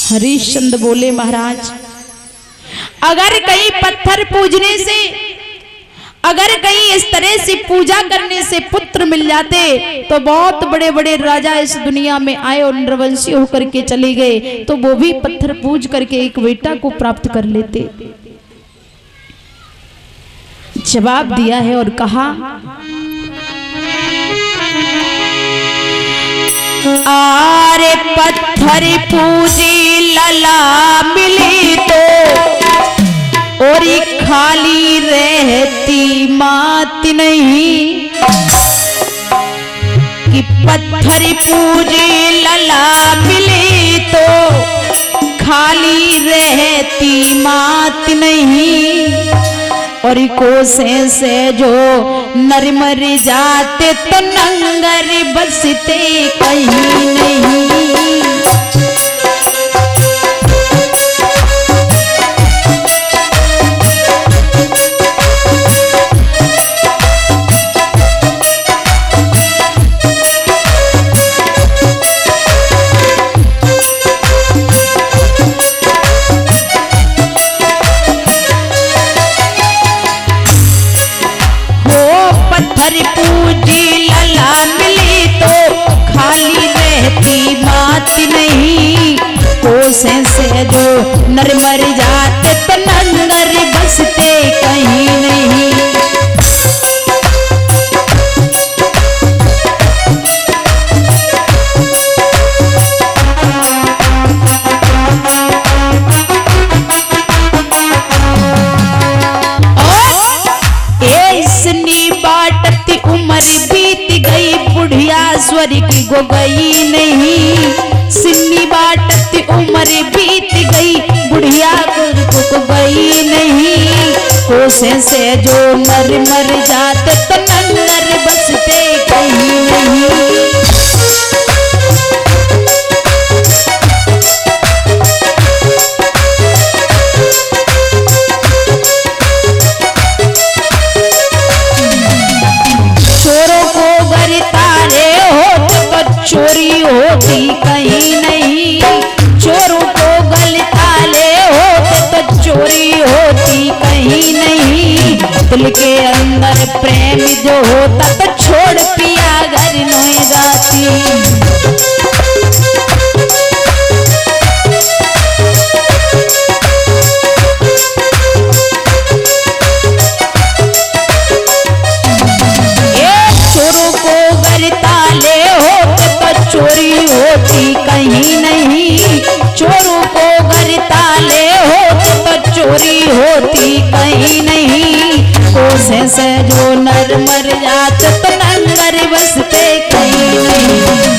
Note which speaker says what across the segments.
Speaker 1: हरिश्चंद्र बोले महाराज, अगर कहीं पत्थर पूजने से, अगर कहीं इस तरह से पूजा करने से पुत्र मिल जाते तो बहुत बड़े बड़े राजा इस दुनिया में आए और नरवंशी होकर के चले गए तो वो भी पत्थर पूज करके एक बेटा को प्राप्त कर लेते। जवाब दिया है और कहा, आरे पत्थर पूजी लला मिली तो और खाली रहती मात नहीं, कि पत्थर पूजी लला मिली तो खाली रहती मात नहीं, और कोसे से जो नर मर जाते तो नंगर बसते कहीं नहीं। पूजी लला मिली तो खाली रहती मात नहीं, कोसे से जो नर मर जाते तो नंगर बसते कहीं नहीं। बीत गई बुढ़िया स्वर्ग को गई नहीं, सिन्नी बाटती उम्र बीत गई बुढ़िया को गई नहीं, कोसे से जो नर मर जाते तो नंगर बसते कहीं नहीं। चोरी होती कहीं नहीं, चोरों को गले ताले होते तो चोरी होती कहीं नहीं, दिल के अंदर प्रेम जो होता तो छोड़ पिया घर नहीं जाती। चोरी होती कहीं नहीं, चोरों को घर ताले होते तो चोरी होती कहीं नहीं, कोसे से जो नर मर जाते तो नंगर बसते कहीं नहीं।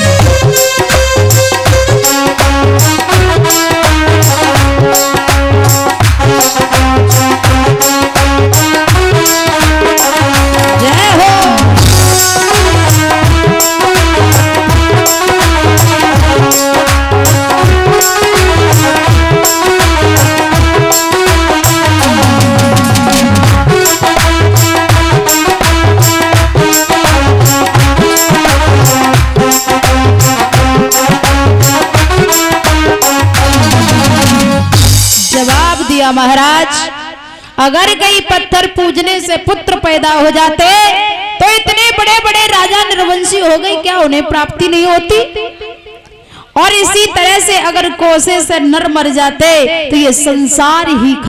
Speaker 1: महाराज, अगर कहीं पत्थर पूजने से पुत्र पैदा हो जाते तो इतने बड़े बड़े राजा नरवंशी हो गए, क्या उन्हें प्राप्ति नहीं होती? और इसी तरह से अगर कोसे से नर मर जाते तो ये संसार ही